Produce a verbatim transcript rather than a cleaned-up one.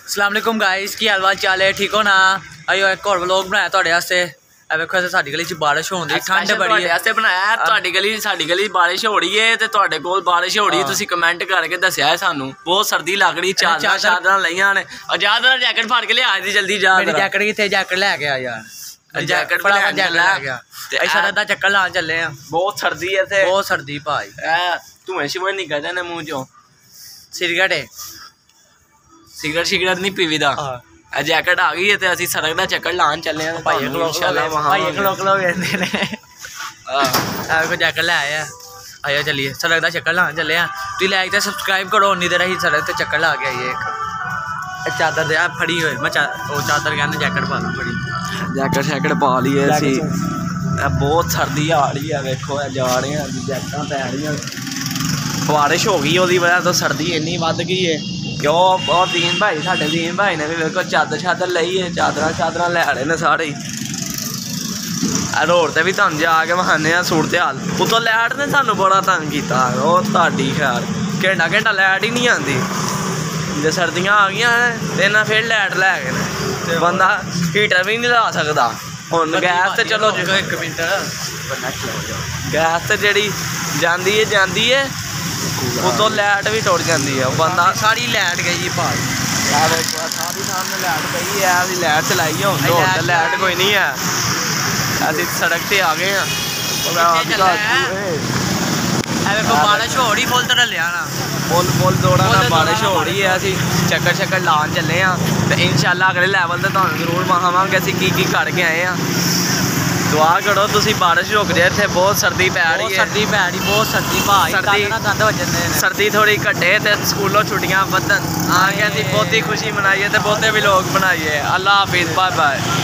अस्सलाम वालेकुम गाइस, की हाल चाल है? ठीक हो ना? आयो एक और व्लॉग बनाया ਤੁਹਾਡੇ ਵਾਸਤੇ। ਇਹ ਵੇਖੋ ਇੱਥੇ ਸਾਡੀ ਗਲੀ 'ਚ ਬਾਰਿਸ਼ ਹੋਣ ਦੀ ਠੰਡ ਬੜੀ ਹੈ। ਤੁਹਾਡੇ ਵਾਸਤੇ ਬਣਾਇਆ। ਤੁਹਾਡੀ ਗਲੀ ਸਾਡੀ ਗਲੀ ਬਾਰਿਸ਼ ਹੋ ਰਹੀ ਹੈ ਤੇ ਤੁਹਾਡੇ ਕੋਲ ਬਾਰਿਸ਼ ਹੋ ਰਹੀ ਹੈ। ਤੁਸੀਂ ਕਮੈਂਟ ਕਰਕੇ ਦੱਸਿਆ ਸਾਨੂੰ ਬਹੁਤ ਸਰਦੀ ਲੱਗ ਰਹੀ। ਚਾਦਰਾਂ ਚਾਦਰਾਂ ਲਈਆਂ ਨੇ। ਆਜ਼ਾਦ ਜੈਕਟ ਫੜ ਕੇ ਲਿਆ ਦੀ ਜਲਦੀ ਜਾ। ਮੇਰੀ ਜੈਕਟ ਕਿੱਥੇ? ਜੈਕਟ ਲੈ ਕੇ ਆ ਯਾਰ। ਜੈਕਟ ਬਣਾ ਕੇ ਲੈ ਗਿਆ ਤੇ ਇਸ਼ਾਰਾ ਦਾ ਚੱਕਰ ਲਾਣ ਚੱਲੇ ਆ। ਬਹੁਤ ਸਰਦੀ ਹੈ ਇੱਥੇ, ਬਹੁਤ ਸਰਦੀ ਭਾਈ। ਐ ਧੂਏ ਸ਼ਿਵੇ ਨਿਕਲਦੇ ਨੇ ਮੂੰਹ ਚੋਂ। ਸਿਗਰਟ ਹੈ, ਸਿਗਰਟ ਸਿਗਰਟ ਨਹੀਂ ਪੀਵੀਦਾ। ਇਹ ਜੈਕਟ ਆ ਗਈ ਹੈ ਤੇ ਅਸੀਂ ਸੜਕ ਦਾ ਚੱਕਰ ਲਾਣ ਚੱਲੇ ਆ। ਭਾਈ ਇਨਸ਼ਾਅੱਲਾ ਭਾਈ ਖਲੋਕ ਲੋ ਵੇਂਦੇ ਨੇ। ਆਹ ਕੋ ਜੈਕਟ ਲੈ ਆਇਆ। ਆਇਆ ਚੱਲੀਏ ਸੜਕ ਦਾ ਚੱਕਰ ਲਾਣ ਚੱਲੇ ਆ। ਤੁਸੀਂ ਲਾਈਕ ਤੇ ਸਬਸਕ੍ਰਾਈਬ ਕਰੋ। ਉਨੀ ਦੇਰ ਅਸੀਂ ਸੜਕ ਤੇ ਚੱਕਰ ਲਾ ਕੇ ਆਈਏ। ਇੱਕ ਚਾਦਰ ਦੇ ਆ ਫੜੀ ਹੋਏ। ਮੈਂ ਉਹ ਚਾਦਰ ਕਹਿੰਦੇ ਜੈਕਟ ਪਾ ਲਓ ਫੜੀ। ਜੈਕਟ ਸ਼ੈਕਟ ਪਾ ਲਈਏ ਅਸੀਂ। ਇਹ ਬਹੁਤ ਸਰਦੀ ਆ ਰਹੀ ਹੈ। ਵੇਖੋ ਇਹ ਜਾ ਰਹੇ ਆ ਜੈਕਟਾਂ ਪੈ ਰਹੀਆਂ। ਬਾਰਿਸ਼ ਹੋ ਗਈ ਉਹਦੀ ਵਜ੍ਹਾ ਤੋਂ ਸਰਦੀ ਇੰਨੀ ਵੱਧ ਗਈ ਹੈ। ਕਿਉਂ ਬਹੁਤ ਦੀਨ ਭਾਈ ਸਾਡੇ ਦੀਨ ਭਾਈ ਨੇ ਵੀ ਵੇਖੋ ਚਾਦਰ ਚਾਦਰ ਲਈ ਹੈ। ਚਾਦਰਾਂ ਚਾਦਰਾਂ ਲੈ ਰਹੇ ਨੇ ਸਾਰੇ ਹੀ। ਰੋਡ ਤੇ ਵੀ ਤੁਹਾਨੂੰ ਜਾ ਕੇ ਵਿਖਾਉਂਦੇ ਆ ਸੂਰਤ ਹਾਲ। ਉੱਤੋਂ ਲਾਈਟ ਨੇ ਸਾਨੂੰ ਬੜਾ ਤੰਗ ਕੀਤਾ। ਉਹ ਤੁਹਾਡੀ ਖੈਰ ਘੰਟਾ ਘੰਟਾ ਲਾਈਟ ਹੀ ਨਹੀਂ ਆਉਂਦੀ। ਜੇ ਸਰਦੀਆਂ ਆ ਗਈਆਂ ਤੇ ਇਹਨਾਂ ਫਿਰ ਲਾਈਟ ਲੈ ਗਏ ਨੇ। ਬੰਦਾ ਹੀਟਰ ਵੀ ਨਹੀਂ ਲਾ ਸਕਦਾ ਹੁਣ। ਗੈਸ ਤੇ ਚਲੋ ਇੱਕ ਮਿੰਟ ਗੈਸ ਤੇ ਜਿਹੜੀ ਜਾਂਦੀ ਹੈ ਜਾਂਦੀ ਹੈ। ਉਤੋਂ ਲਾਈਟ ਵੀ ਟੁੱਟ ਜਾਂਦੀ ਹੈ। ਬੰਦਾ ਸਾਰੀ ਲਾਈਟ ਗਈ ਭਾਈ। ਆ ਵੇਖੋ ਸਾਰੀ ਸਾਹਮਣੇ ਲਾਈਟ ਪਈ ਹੈ। ਵੀ ਲਾਈਟ ਚਲਾਈ ਹੁਣ ਤੋਂ ਤੇ ਲਾਈਟ ਕੋਈ ਨਹੀਂ ਹੈ। ਅਸੀਂ ਸੜਕ ਤੇ ਆ ਗਏ ਆ। ਇਹ ਵੇਖੋ ਬਾਰਿਸ਼ ਹੋ ਰਹੀ ਫੁੱਲ ਤਰ੍ਹਾਂ ਲਿਆ ਨਾ। ਫੁੱਲ ਫੁੱਲ ਦੌੜਾ ਨਾ ਬਾਰਿਸ਼ ਹੋ ਰਹੀ ਹੈ। ਅਸੀਂ ਚੱਕਰ ਚੱਕਰ ਲਾਉਣ ਚੱਲੇ ਹਾਂ ਤੇ ਇਨਸ਼ਾਅੱਲਾ ਅਗਲੇ ਲੈਵਲ ਤੇ ਤੁਹਾਨੂੰ ਜ਼ਰੂਰ ਵਿਖਾਵਾਂਗੇ ਅਸੀਂ ਕੀ ਕੀ ਕਰਕੇ ਆਏ ਹਾਂ। ਦੁਆ ਕਰੋ ਤੁਸੀਂ ਬਾਰਿਸ਼ ਰੁਕ ਜਾਏ। ਇੱਥੇ ਬਹੁਤ ਸਰਦੀ ਪੈ ਰਹੀ ਹੈ। ਸਰਦੀ ਪੈ ਰਹੀ ਬਹੁਤ ਸਰਦੀ ਭਾਈ। ਸਰਦੀ ਗੰਦ ਵੱਜਦੇ ਨੇ। ਸਰਦੀ ਥੋੜੀ ਘਟੇ ਤੇ ਸਕੂਲੋਂ ਛੁੱਟੀਆਂ ਵਧਣ ਆ ਕੇ ਅਸੀਂ ਬਹੁਤੀ ਖੁਸ਼ੀ ਮਨਾਈਏ ਤੇ ਬਹੁਤੇ ਵੀ ਲੋਕ ਬਣਾਈਏ। ਅੱਲਾ ਹਾਫਿਜ਼, ਬਾਏ ਬਾਏ।